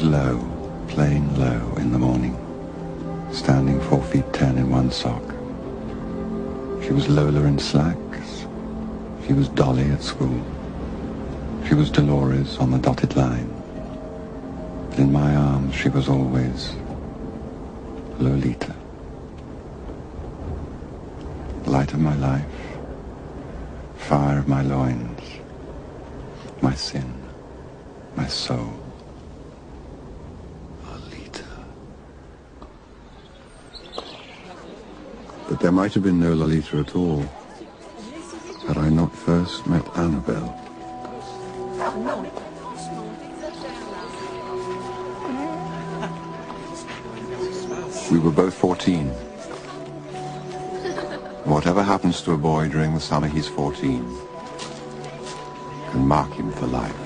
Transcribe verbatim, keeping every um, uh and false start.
low, playing low in the morning, standing four feet ten in one sock. She was Lola in slacks. She was Dolly at school. She was Dolores on the dotted line. But in my arms she was always Lolita. Light of my life, fire of my loins, my sin, my soul. Lolita. But there might have been no Lolita at all had I not first met Annabelle. We were both fourteen. Whatever happens to a boy during the summer he's fourteen can mark him for life.